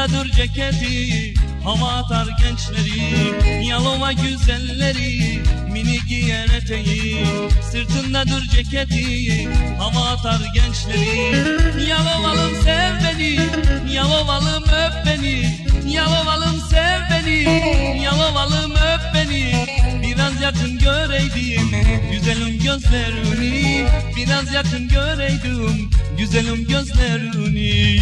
Sırtındadır ceketi, hava atar gençleri. Yalova güzelleri, mini giyer eteği. Sırtındadır ceketi, hava atar gençleri. Yalovalım sev beni, Yalovalım öp beni. Yalovalım sev beni, Yalovalım öp beni. Biraz yakın göreydim güzelim gözlerini. Biraz yakın göreydim güzelim gözlerini.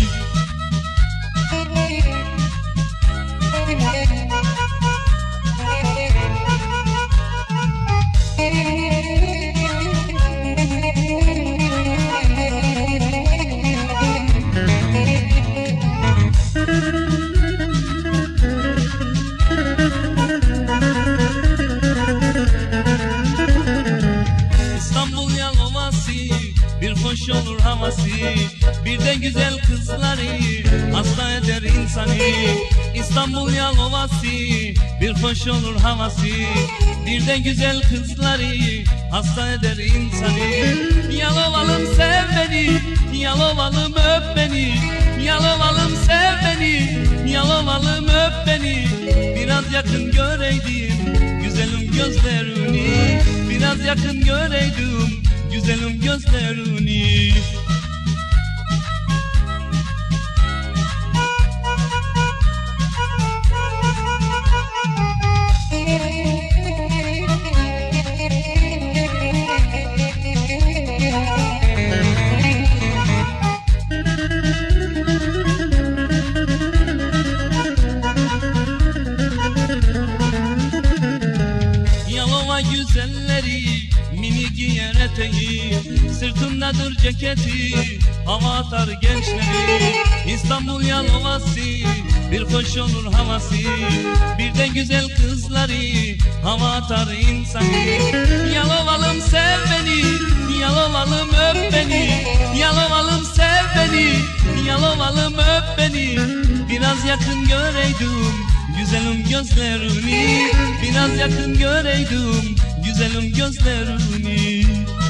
İstanbul Yalovası bir hoş olur havası. Bir de güzel kızları hasta eder insanı. İstanbul Yalovası bir hoş olur havası. Bir de güzel kızları hasta eder insanı. Yalovalım sev beni, Yalovalım öp beni. Yalovalım sev beni, Yalovalım öp beni. Biraz yakın göreydim güzelim gözlerini. Biraz yakın göreydim güzelim gözlerini. Yalova güzelleri, mini giyer eteği. Sırtındadır ceketi, hava atar gençleri. İstanbul Yalovası bir hoş olur havası. Bir de güzel kızları hava atar insanı. Yalovalım sev beni, Yalovalım öp beni. Yalovalım sev beni, Yalovalım öp beni. Biraz yakın göreydim güzelim gözlerini. Biraz yakın göreydim güzelim gözlerini.